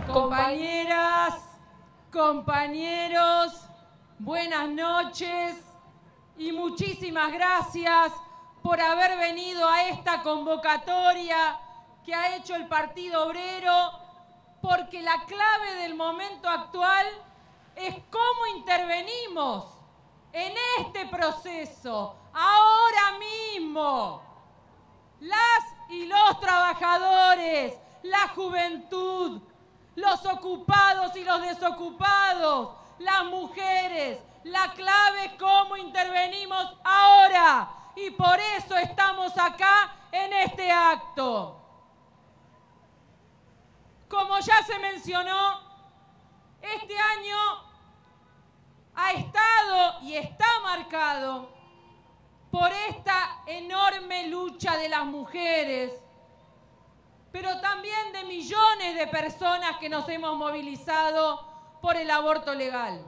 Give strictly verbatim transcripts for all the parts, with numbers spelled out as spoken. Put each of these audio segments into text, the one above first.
Compañeras, compañeros, buenas noches y muchísimas gracias por haber venido a esta convocatoria que ha hecho el Partido Obrero, porque la clave del momento actual es cómo intervenimos en este proceso, ahora mismo. Las y los trabajadores, la juventud, los ocupados y los desocupados, las mujeres, la clave es cómo intervenimos ahora. Y por eso estamos acá en este acto. Como ya se mencionó, este año ha estado y está marcado por esta enorme lucha de las mujeres, pero también de millones de personas que nos hemos movilizado por el aborto legal.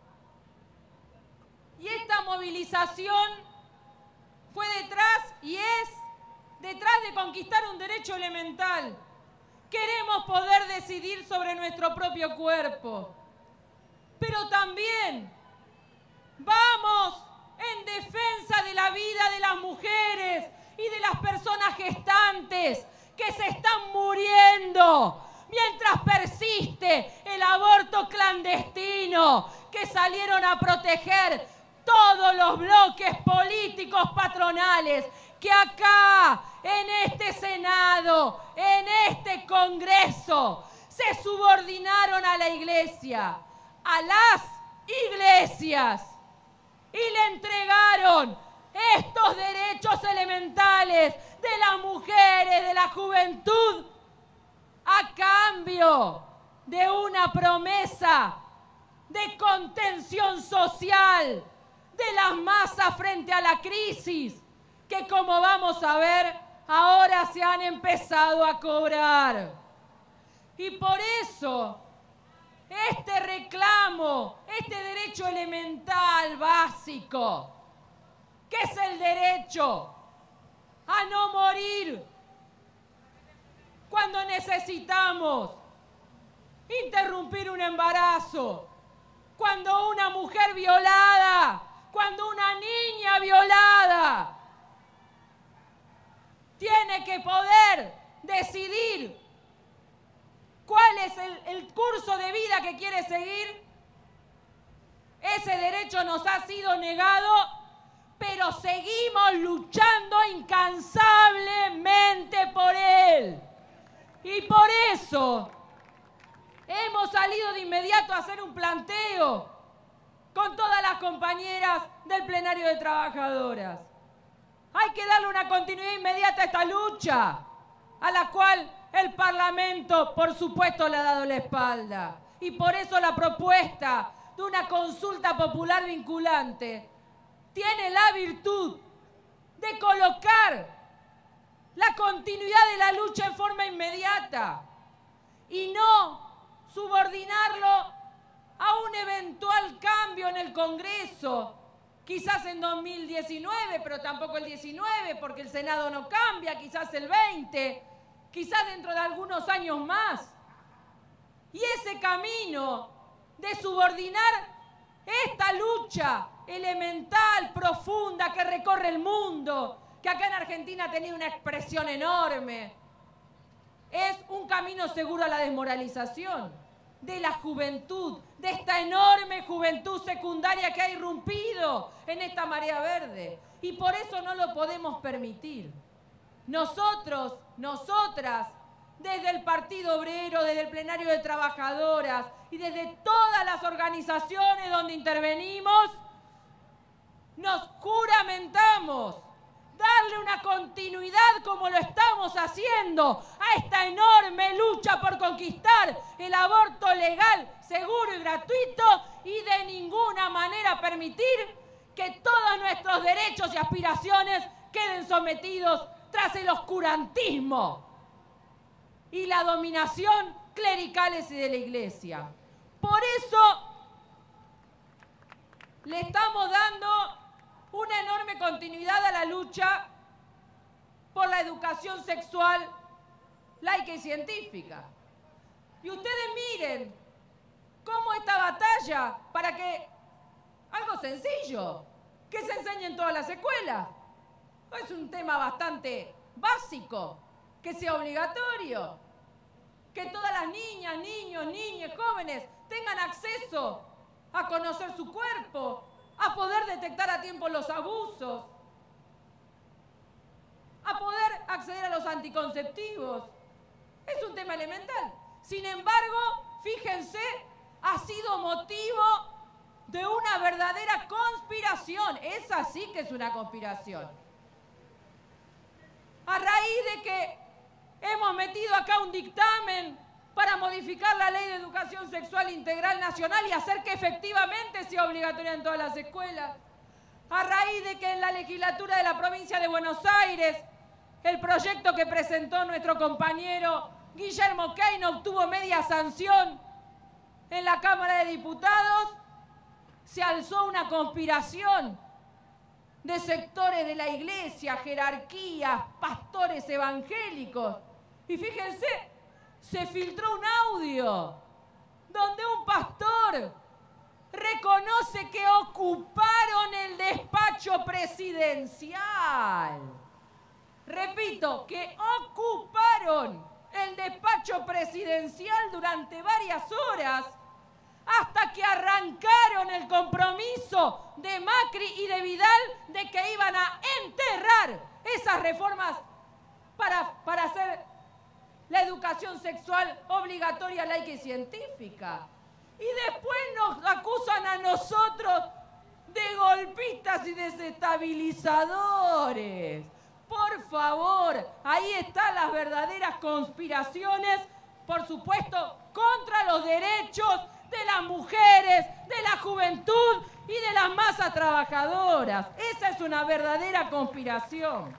Y esta movilización fue detrás y es detrás de conquistar un derecho elemental. Queremos poder decidir sobre nuestro propio cuerpo, pero también vamos en defensa de la vida de las mujeres y de las personas gestantes que se están muriendo mientras persiste el aborto clandestino que salieron a proteger todos los bloques políticos patronales que acá, en este Senado, en este Congreso, se subordinaron a la Iglesia, a las iglesias, y le entregaron estos derechos elementales de las mujeres, de la juventud, a cambio de una promesa de contención social de las masas frente a la crisis, que como vamos a ver, ahora se han empezado a cobrar. Y por eso, este reclamo, este derecho elemental básico, que es el derecho a no morir cuando necesitamos interrumpir un embarazo, cuando una mujer violada, cuando una niña violada tiene que poder decidir cuál es el, el curso de vida que quiere seguir. Ese derecho nos ha sido negado, pero seguimos luchando incansablemente por él. Y por eso hemos salido de inmediato a hacer un planteo con todas las compañeras del plenario de trabajadoras. Hay que darle una continuidad inmediata a esta lucha, a la cual el Parlamento, por supuesto, le ha dado la espalda. Y por eso la propuesta de una consulta popular vinculante tiene la virtud de colocar la continuidad de la lucha en forma inmediata y no subordinarlo a un eventual cambio en el Congreso, quizás en dos mil diecinueve, pero tampoco el diecinueve, porque el Senado no cambia, quizás el veinte, quizás dentro de algunos años más. Y ese camino de subordinar esta lucha elemental, profunda, que recorre el mundo, que acá en Argentina ha tenido una expresión enorme, es un camino seguro a la desmoralización de la juventud, de esta enorme juventud secundaria que ha irrumpido en esta marea verde. Y por eso no lo podemos permitir. Nosotros, nosotras, desde el Partido Obrero, desde el Plenario de Trabajadoras y desde todas las organizaciones donde intervenimos, nos juramentamos darle una continuidad como lo estamos haciendo a esta enorme lucha por conquistar el aborto legal, seguro y gratuito, y de ninguna manera permitir que todos nuestros derechos y aspiraciones queden sometidos tras el oscurantismo y la dominación clericales y de la Iglesia. Por eso le estamos dando una enorme continuidad a la lucha por la educación sexual laica y científica. Y ustedes miren cómo esta batalla para que, algo sencillo, que se enseñe en todas las escuelas. Es un tema bastante básico, que sea obligatorio, que todas las niñas, niños, niñas, jóvenes tengan acceso a conocer su cuerpo, a poder detectar a tiempo los abusos, a poder acceder a los anticonceptivos. Es un tema elemental. Sin embargo, fíjense, ha sido motivo de una verdadera conspiración. Esa sí que es una conspiración. A raíz de que hemos metido acá un dictamen para modificar la Ley de Educación Sexual Integral Nacional y hacer que efectivamente sea obligatoria en todas las escuelas. A raíz de que en la legislatura de la provincia de Buenos Aires, el proyecto que presentó nuestro compañero Guillermo Keynes obtuvo media sanción en la Cámara de Diputados, se alzó una conspiración de sectores de la iglesia, jerarquías, pastores evangélicos. Y fíjense, se filtró un audio donde un pastor reconoce que ocuparon el despacho presidencial. Repito, que ocuparon el despacho presidencial durante varias horas hasta que arrancaron el compromiso de Macri y de Vidal de que iban a enterrar esas reformas para, para hacer la educación sexual obligatoria, laica y científica. Y después nos acusan a nosotros de golpistas y desestabilizadores. Por favor, ahí están las verdaderas conspiraciones, por supuesto, contra los derechos de las mujeres, de la juventud y de las masas trabajadoras. Esa es una verdadera conspiración.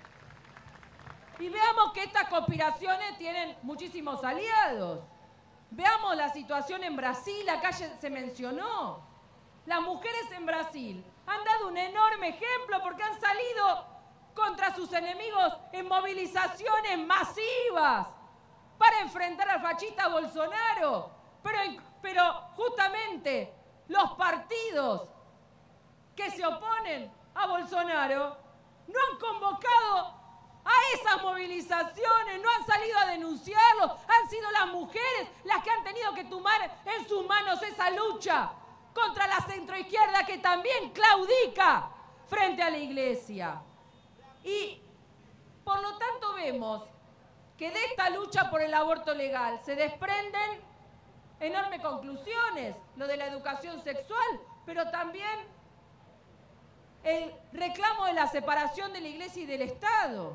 Y veamos que estas conspiraciones tienen muchísimos aliados. Veamos la situación en Brasil, acá se mencionó. Las mujeres en Brasil han dado un enorme ejemplo porque han salido contra sus enemigos en movilizaciones masivas para enfrentar al fascista Bolsonaro. Pero, pero justamente los partidos que se oponen a Bolsonaro no han convocado a esas movilizaciones, no han salido a denunciarlos, han sido las mujeres las que han tenido que tomar en sus manos esa lucha contra la centroizquierda que también claudica frente a la iglesia. Y por lo tanto vemos que de esta lucha por el aborto legal se desprenden enormes conclusiones, lo de la educación sexual, pero también el reclamo de la separación de la iglesia y del Estado.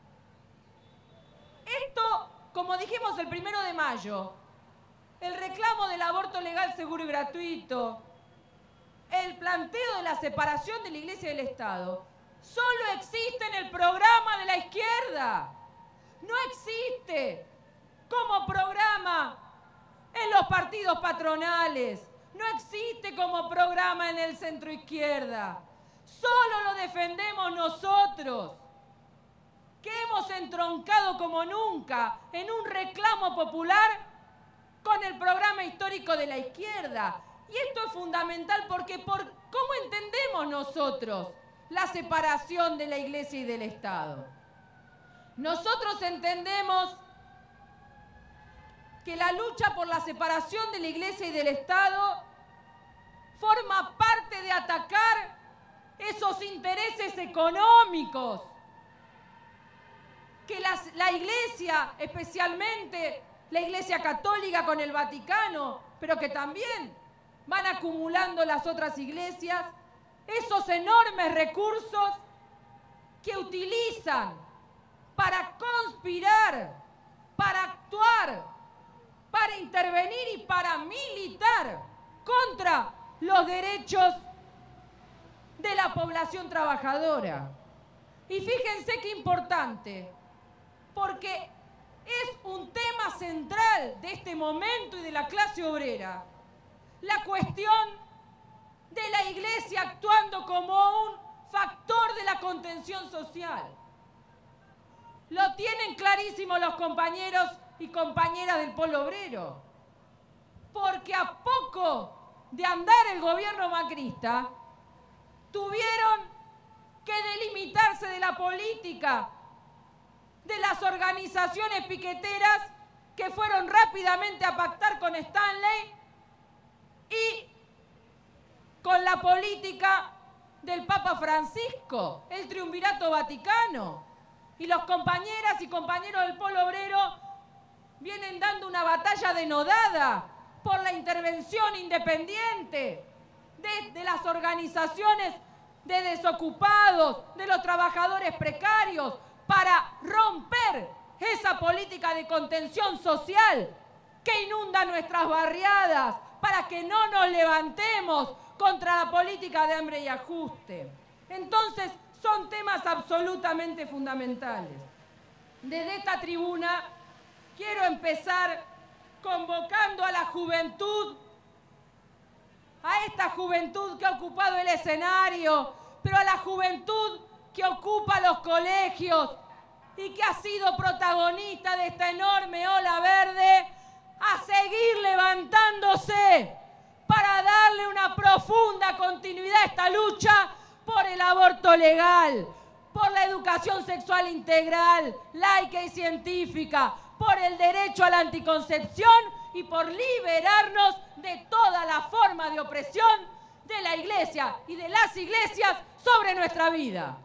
Esto, como dijimos el primero de mayo, el reclamo del aborto legal, seguro y gratuito, el planteo de la separación de la iglesia y del Estado, solo existe en el programa de la izquierda. No existe como programa en los partidos patronales. No existe como programa en el centro izquierda. Solo lo defendemos nosotros, que hemos entroncado como nunca en un reclamo popular con el programa histórico de la izquierda. Y esto es fundamental porque por cómo entendemos nosotros la separación de la iglesia y del Estado. Nosotros entendemos que la lucha por la separación de la iglesia y del Estado forma parte de atacar esos intereses económicos que las, la iglesia, especialmente la iglesia católica con el Vaticano, pero que también van acumulando las otras iglesias, esos enormes recursos que utilizan para conspirar, para actuar, para intervenir y para militar contra los derechos de la población trabajadora. Y fíjense qué importante, porque es un tema central de este momento y de la clase obrera, la cuestión de la iglesia actuando como un factor de la contención social. Lo tienen clarísimo los compañeros y compañeras del Polo Obrero. porque a poco de andar el gobierno macrista, tuvieron que delimitarse de la política, de las organizaciones piqueteras que fueron rápidamente a pactar con Stanley y con la política del Papa Francisco, el Triunvirato Vaticano. Y los compañeras y compañeros del Polo Obrero vienen dando una batalla denodada por la intervención independiente de, de las organizaciones de desocupados, de los trabajadores precarios, para romper esa política de contención social que inunda nuestras barriadas, para que no nos levantemos contra la política de hambre y ajuste. Entonces, son temas absolutamente fundamentales. Desde esta tribuna quiero empezar convocando a la juventud, a esta juventud que ha ocupado el escenario, pero a la juventud que ocupa los colegios y que ha sido protagonista de esta enorme ola verde, a seguir levantándose para darle una profunda continuidad a esta lucha por el aborto legal, por la educación sexual integral, laica y científica, por el derecho a la anticoncepción y por liberarnos de toda la forma de opresión de la Iglesia y de las iglesias sobre nuestra vida.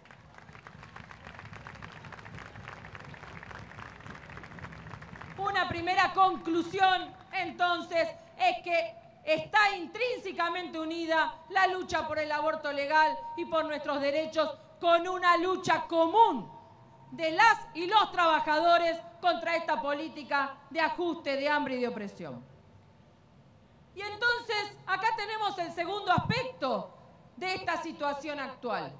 Una primera conclusión, entonces, es que está intrínsecamente unida la lucha por el aborto legal y por nuestros derechos con una lucha común de las y los trabajadores contra esta política de ajuste, de hambre y de opresión. Y entonces, acá tenemos el segundo aspecto de esta situación actual.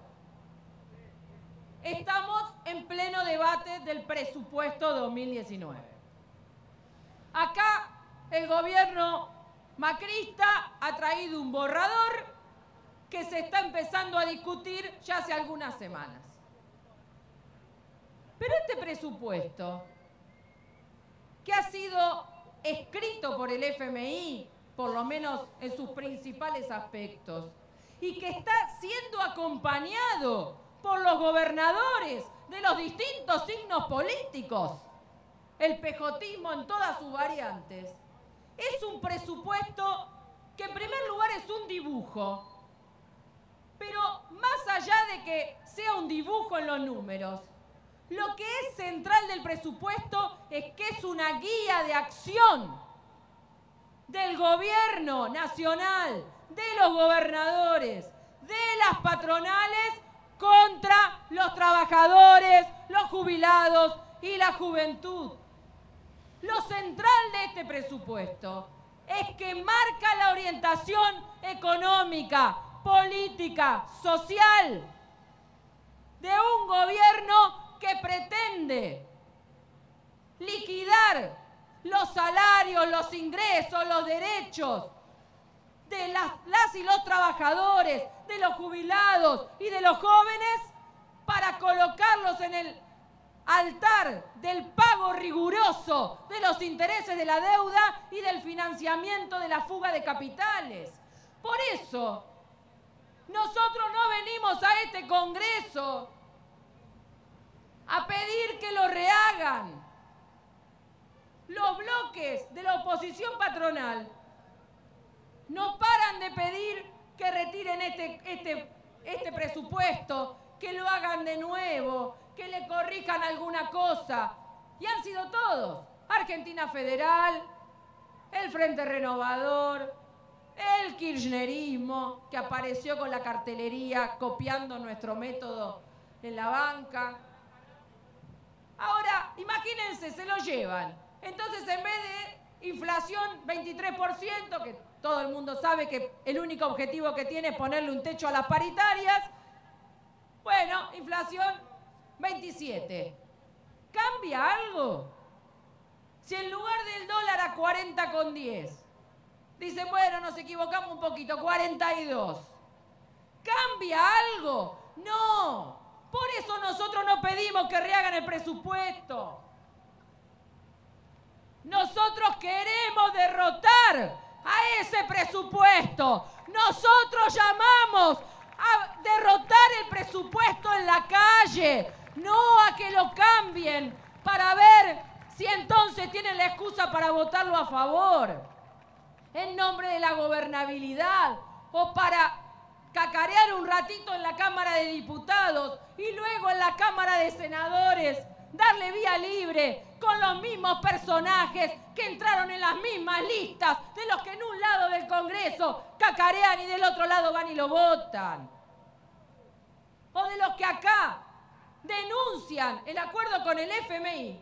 Estamos en pleno debate del presupuesto dos mil diecinueve. Acá el gobierno macrista ha traído un borrador que se está empezando a discutir ya hace algunas semanas. Pero este presupuesto, que ha sido escrito por el F M I, por lo menos en sus principales aspectos, y que está siendo acompañado por los gobernadores de los distintos signos políticos, el pejotismo en todas sus variantes, es un presupuesto que en primer lugar es un dibujo, pero más allá de que sea un dibujo en los números, lo que es central del presupuesto es que es una guía de acción del gobierno nacional, de los gobernadores, de las patronales contra los trabajadores, los jubilados y la juventud. Lo central de este presupuesto es que marca la orientación económica, política, social de un gobierno que pretende liquidar los salarios, los ingresos, los derechos de las, las y los trabajadores, de los jubilados y de los jóvenes para colocarlos en el altar del pago riguroso de los intereses de la deuda y del financiamiento de la fuga de capitales. Por eso, nosotros no venimos a este Congreso a pedir que lo rehagan. Los bloques de la oposición patronal no paran de pedir que retiren este, este, este presupuesto, que lo hagan de nuevo, que le corrijan alguna cosa. Y han sido todos. Argentina Federal, el Frente Renovador, el kirchnerismo, que apareció con la cartelería copiando nuestro método en la banca. Ahora, imagínense, se lo llevan. Entonces, en vez de inflación veintitrés por ciento, que todo el mundo sabe que el único objetivo que tiene es ponerle un techo a las paritarias, bueno, inflación veintisiete. ¿Cambia algo? Si en lugar del dólar a cuarenta con diez, dicen, bueno, nos equivocamos un poquito, cuarenta y dos. ¿Cambia algo? No. Por eso nosotros no pedimos que rehagan el presupuesto. Nosotros queremos derrotar derrotar a ese presupuesto. Nosotros llamamos a derrotar el presupuesto en la calle, no a que lo cambien para ver si entonces tienen la excusa para votarlo a favor, en nombre de la gobernabilidad, o para cacarear un ratito en la Cámara de Diputados y luego en la Cámara de Senadores darle vía libre con los mismos personajes que entraron en las mismas listas de los que en un lado del Congreso cacarean y del otro lado van y lo votan. O de los que acá denuncian el acuerdo con el F M I,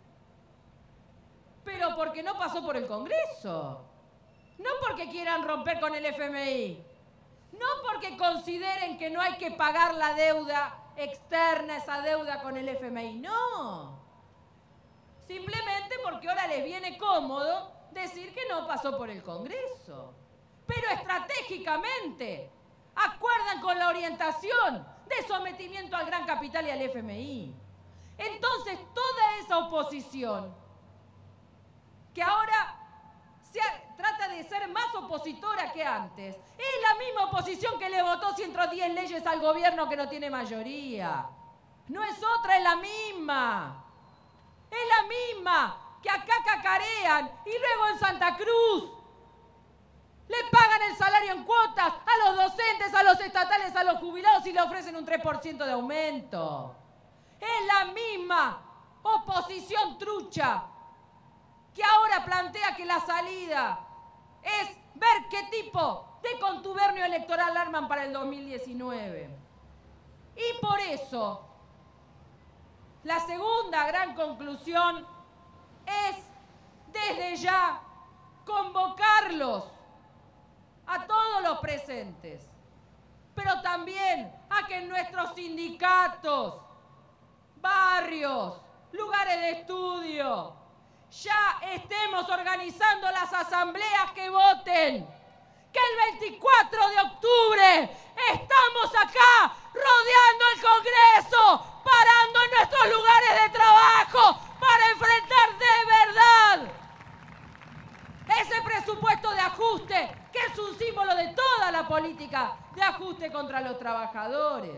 pero porque no pasó por el Congreso. No porque quieran romper con el F M I. No porque consideren que no hay que pagar la deuda externa, esa deuda con el F M I. No. Simplemente porque ahora les viene cómodo decir que no pasó por el Congreso. Pero estratégicamente acuerdan con la orientación de sometimiento al gran capital y al F M I. Entonces, toda esa oposición, que ahora se ha, trata de ser más opositora que antes, es la misma oposición que le votó ciento diez leyes al gobierno que no tiene mayoría. No es otra, es la misma. Es la misma que acá cacarean y luego en Santa Cruz le pagan el salario en cuotas a los docentes, a los estatales, a los jubilados y le ofrecen un tres por ciento de aumento. Es la misma oposición trucha que ahora plantea que la salida es ver qué tipo de contubernio electoral arman para el dos mil diecinueve. Y por eso, la segunda gran conclusión es, desde ya, convocarlos a todos los presentes, pero también a que en nuestros sindicatos, barrios, lugares de estudio, ya estemos organizando las asambleas que voten, que el veinticuatro de octubre estamos acá rodeando el Congreso, parando en nuestros lugares de trabajo para enfrentar de verdad ese presupuesto de ajuste, que es un símbolo de toda la política de ajuste contra los trabajadores.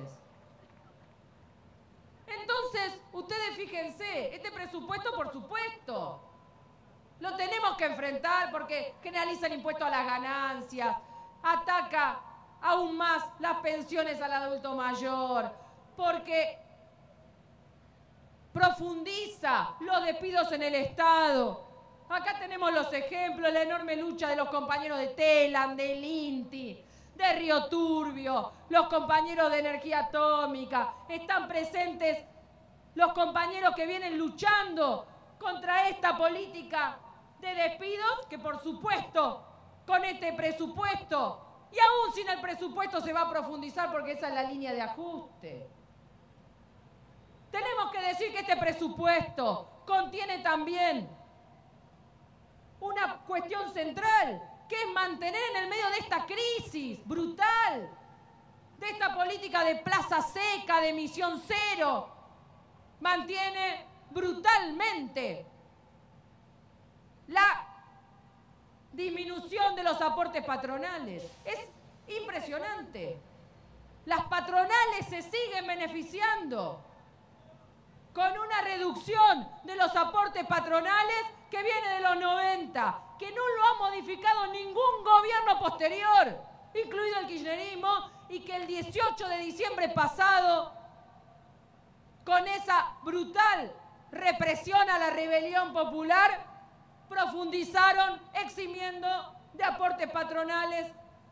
Entonces, ustedes fíjense, este presupuesto, por supuesto, lo tenemos que enfrentar porque generaliza el impuesto a las ganancias, ataca aún más las pensiones al adulto mayor, porque profundiza los despidos en el Estado. Acá tenemos los ejemplos, la enorme lucha de los compañeros de Telam, del INTI, de Río Turbio, los compañeros de energía atómica. Están presentes los compañeros que vienen luchando contra esta política de despidos, que por supuesto con este presupuesto y aún sin el presupuesto se va a profundizar porque esa es la línea de ajuste. Tenemos que decir que este presupuesto contiene también una cuestión central, que es mantener en el medio de esta crisis brutal, de esta política de plaza seca, de emisión cero, mantiene brutalmente la disminución de los aportes patronales. Es impresionante. Las patronales se siguen beneficiando con una reducción de los aportes patronales que viene de los noventa, que no lo ha modificado ningún gobierno posterior, incluido el kirchnerismo, y que el dieciocho de diciembre pasado, con esa brutal represión a la rebelión popular, profundizaron eximiendo de aportes patronales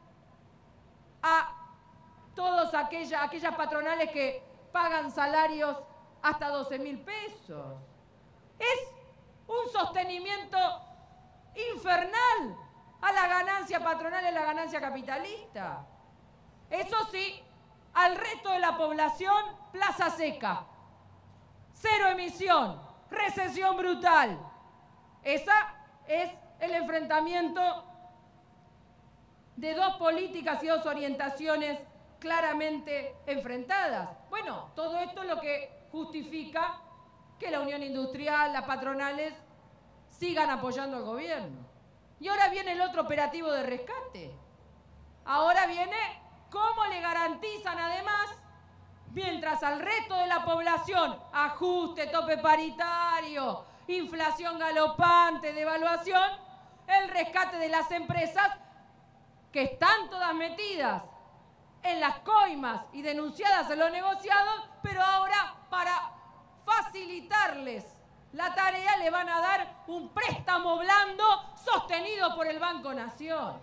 a todas aquellas, aquellas patronales que pagan salarios hasta doce mil pesos. Es un sostenimiento infernal a la ganancia patronal y a la ganancia capitalista. Eso sí, al resto de la población, plaza seca, cero emisión, recesión brutal. Esa es el enfrentamiento de dos políticas y dos orientaciones claramente enfrentadas. Bueno, todo esto es lo que justifica que la Unión Industrial, las patronales, sigan apoyando al gobierno. Y ahora viene el otro operativo de rescate. Ahora viene cómo le garantizan además, mientras al resto de la población, ajuste, tope paritario, inflación galopante, devaluación, el rescate de las empresas que están todas metidas en las coimas y denunciadas en los negociados, pero ahora para facilitarles la tarea le van a dar un préstamo blando sostenido por el Banco Nación.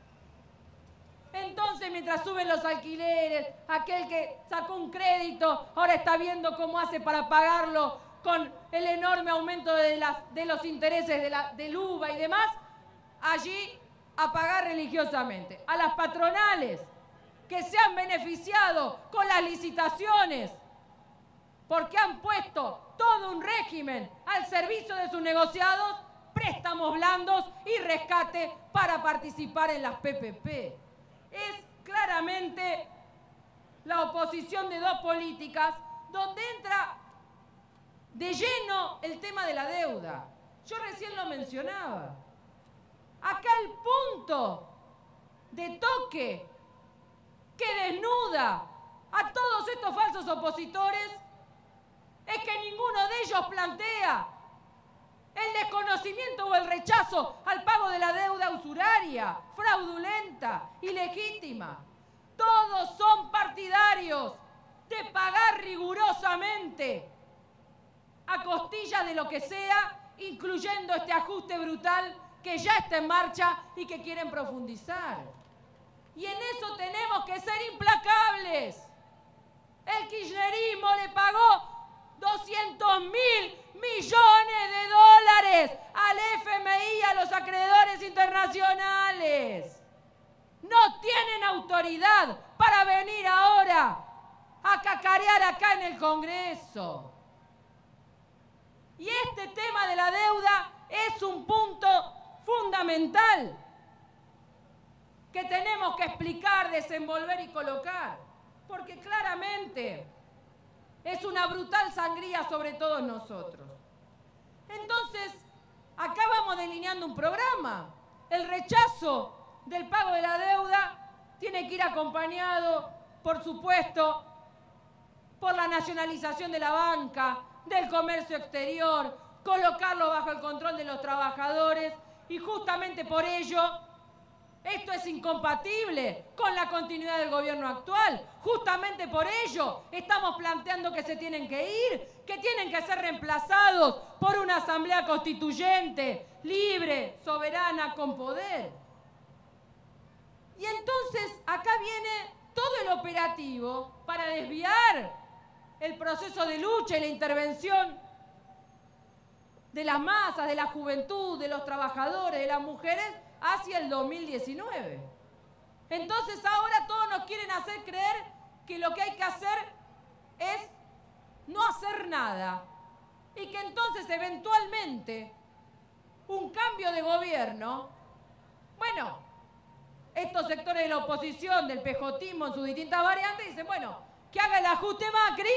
Entonces, mientras suben los alquileres, aquel que sacó un crédito ahora está viendo cómo hace para pagarlo con el enorme aumento de, las, de los intereses de la, del U V A y demás, allí a pagar religiosamente. A las patronales que se han beneficiado con las licitaciones porque han puesto todo un régimen al servicio de sus negociados, préstamos blandos y rescate para participar en las P P P. Es claramente la oposición de dos políticas donde entra de lleno el tema de la deuda. Yo recién lo mencionaba. Acá el punto de toque que desnuda a todos estos falsos opositores es que ninguno de ellos plantea el desconocimiento o el rechazo al pago de la deuda usuraria, fraudulenta, ilegítima. Todos son partidarios de pagar rigurosamente a costillas de lo que sea, incluyendo este ajuste brutal que ya está en marcha y que quieren profundizar. Y en eso tenemos que ser implacables. El kirchnerismo le pagó doscientos mil millones de dólares al F M I y a los acreedores internacionales. No tienen autoridad para venir ahora a cacarear acá en el Congreso. Y este tema de la deuda es un punto fundamental que tenemos que explicar, desenvolver y colocar, porque claramente es una brutal sangría sobre todos nosotros. Entonces, acá vamos delineando un programa. El rechazo del pago de la deuda tiene que ir acompañado, por supuesto, por la nacionalización de la banca, del comercio exterior, colocarlo bajo el control de los trabajadores y justamente por ello esto es incompatible con la continuidad del gobierno actual. Justamente por ello estamos planteando que se tienen que ir, que tienen que ser reemplazados por una asamblea constituyente, libre, soberana, con poder. Y entonces acá viene todo el operativo para desviar el proceso de lucha y la intervención de las masas, de la juventud, de los trabajadores, de las mujeres, hacia el dos mil diecinueve. Entonces ahora todos nos quieren hacer creer que lo que hay que hacer es no hacer nada y que entonces eventualmente un cambio de gobierno, bueno, estos sectores de la oposición, del pejotismo en sus distintas variantes, dicen, bueno, que haga el ajuste Macri,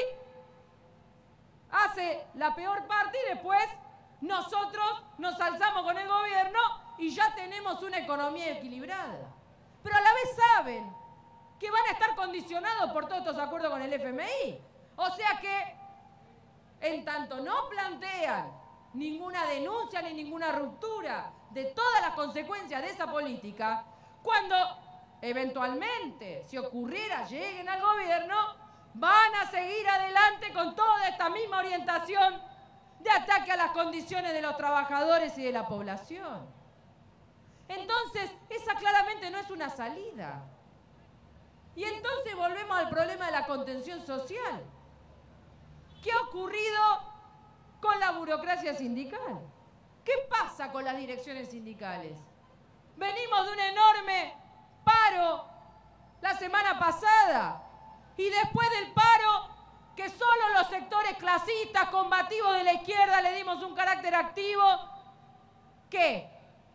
hace la peor parte y después nosotros nos alzamos con el gobierno y ya tenemos una economía equilibrada. Pero a la vez saben que van a estar condicionados por todos estos acuerdos con el F M I. O sea que, en tanto no plantean ninguna denuncia ni ninguna ruptura de todas las consecuencias de esa política, cuando eventualmente, si ocurriera, lleguen al gobierno, van a seguir adelante con toda esta misma orientación de ataque a las condiciones de los trabajadores y de la población. Entonces, esa claramente no es una salida. Y entonces volvemos al problema de la contención social. ¿Qué ha ocurrido con la burocracia sindical? ¿Qué pasa con las direcciones sindicales? Venimos de un enorme paro la semana pasada y después del paro, que solo los sectores clasistas, combativos de la izquierda le dimos un carácter activo, ¿qué?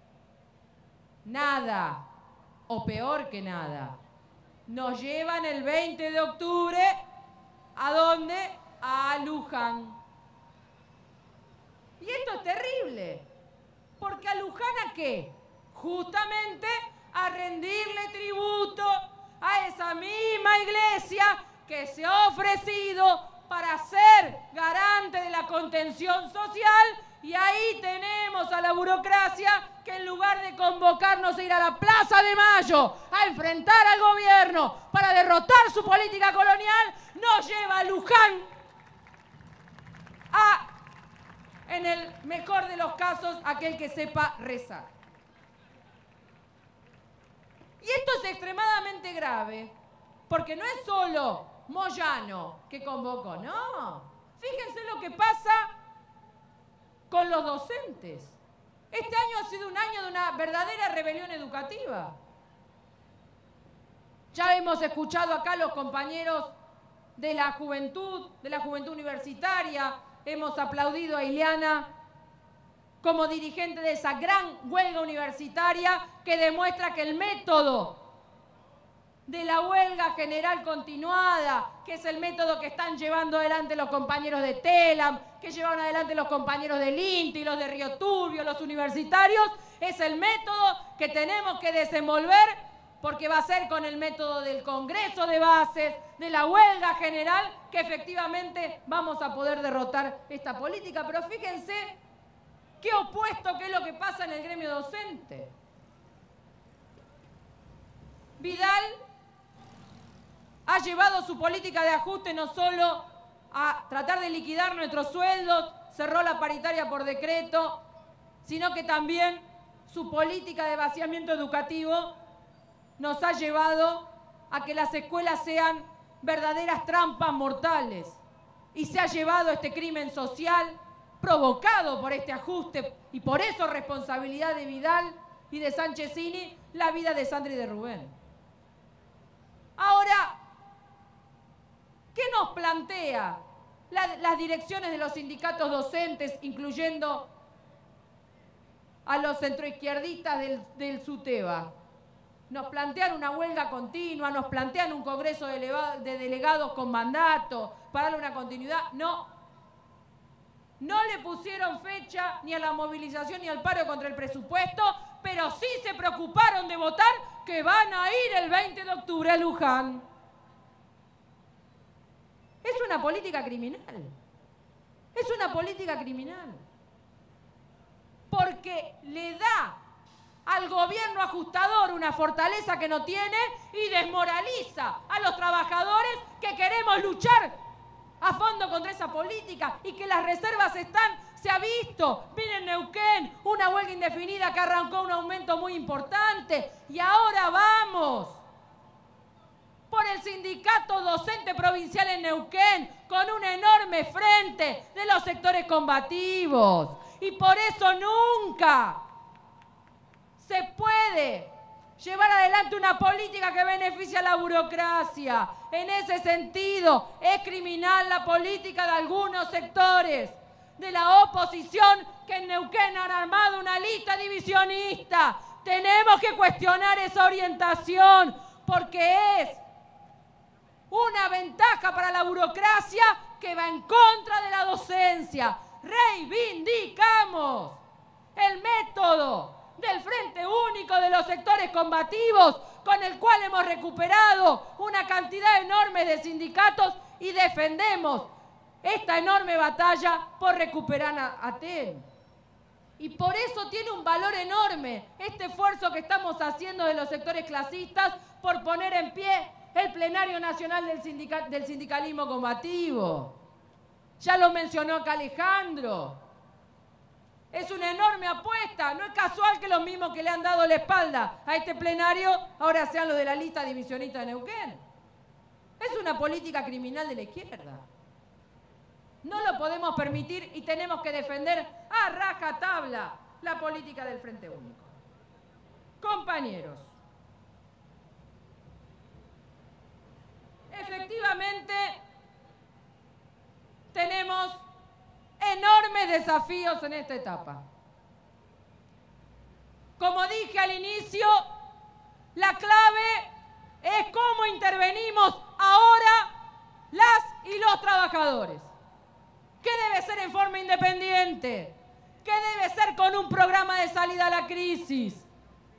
Nada, o peor que nada. Nos llevan el veinte de octubre, ¿a dónde? A Luján. Y esto es terrible, porque a Luján, ¿a qué? justamente a rendirle tributo a esa misma iglesia que se ha ofrecido para ser garante de la contención social, y ahí tenemos a la burocracia que en lugar de convocarnos a ir a la Plaza de Mayo a enfrentar al gobierno para derrotar su política colonial, nos lleva a Luján a, en el mejor de los casos, aquel que sepa rezar. Y esto es extremadamente grave, porque no es solo Moyano que convocó, no. Fíjense lo que pasa con los docentes. Este año ha sido un año de una verdadera rebelión educativa. Ya hemos escuchado acá a los compañeros de la juventud, de la juventud universitaria, hemos aplaudido a Ileana como dirigente de esa gran huelga universitaria que demuestra que el método de la huelga general continuada, que es el método que están llevando adelante los compañeros de TELAM, que llevan adelante los compañeros del INTI, los de Río Turbio, los universitarios, es el método que tenemos que desenvolver, porque va a ser con el método del Congreso de Bases, de la huelga general, que efectivamente vamos a poder derrotar esta política. Pero fíjense qué opuesto que es lo que pasa en el gremio docente. Vidal ha llevado su política de ajuste no solo a tratar de liquidar nuestros sueldos, cerró la paritaria por decreto, sino que también su política de vaciamiento educativo nos ha llevado a que las escuelas sean verdaderas trampas mortales. Y se ha llevado este crimen social provocado por este ajuste, y por eso responsabilidad de Vidal y de Sanchezini, la vida de Sandra y de Rubén. Ahora, ¿qué nos plantea la, las direcciones de los sindicatos docentes, incluyendo a los centroizquierdistas del, del SUTEBA? Nos plantean una huelga continua, nos plantean un congreso de, de delegados con mandato para darle una continuidad. No, no le pusieron fecha ni a la movilización ni al paro contra el presupuesto, pero sí se preocuparon de votar que van a ir el veinte de octubre a Luján. Es una política criminal. Es una política criminal. Porque le da al gobierno ajustador una fortaleza que no tiene y desmoraliza a los trabajadores que queremos luchar a fondo contra esa política, y que las reservas están, se ha visto. Miren Neuquén, una huelga indefinida que arrancó un aumento muy importante, y ahora vamos por el sindicato docente provincial en Neuquén con un enorme frente de los sectores combativos, y por eso nunca se puede llevar adelante una política que beneficie a la burocracia. En ese sentido, es criminal la política de algunos sectores de la oposición que en Neuquén han armado una lista divisionista. Tenemos que cuestionar esa orientación, porque es una ventaja para la burocracia que va en contra de la docencia. Reivindicamos el método del Frente Único de los sectores combativos, con el cual hemos recuperado una cantidad enorme de sindicatos, y defendemos esta enorme batalla por recuperar a, a T E N. Y por eso tiene un valor enorme este esfuerzo que estamos haciendo de los sectores clasistas por poner en pie el plenario nacional del, sindical, del sindicalismo combativo. Ya lo mencionó acá Alejandro. Es una enorme apuesta. No es casual que los mismos que le han dado la espalda a este plenario ahora sean los de la lista divisionista de Neuquén. Es una política criminal de la izquierda. No lo podemos permitir y tenemos que defender a rajatabla la política del Frente Único. Compañeros, efectivamente tenemos enormes desafíos en esta etapa. Como dije al inicio, la clave es cómo intervenimos ahora las y los trabajadores. ¿Qué debe ser en forma independiente? ¿Qué debe ser con un programa de salida a la crisis?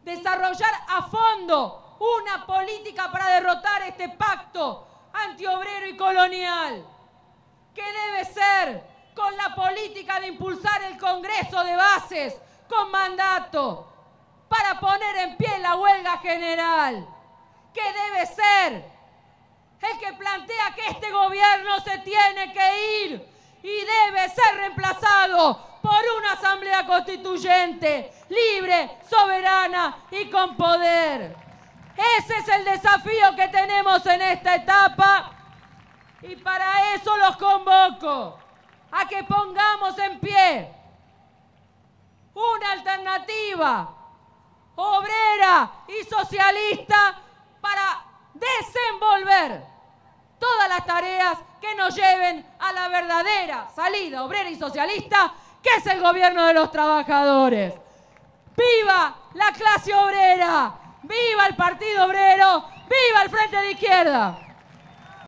desarrollar a fondo una política para derrotar este pacto antiobrero y colonial, que debe ser con la política de impulsar el Congreso de Bases con mandato para poner en pie la huelga general, que debe ser el que plantea que este gobierno se tiene que ir y debe ser reemplazado por una asamblea constituyente, libre, soberana y con poder. Ese es el desafío que tenemos en esta etapa y para eso los convoco a que pongamos en pie una alternativa obrera y socialista para desenvolver todas las tareas que nos lleven a la verdadera salida obrera y socialista, que es el gobierno de los trabajadores. ¡Viva la clase obrera! ¡Viva el Partido Obrero! ¡Viva el Frente de Izquierda!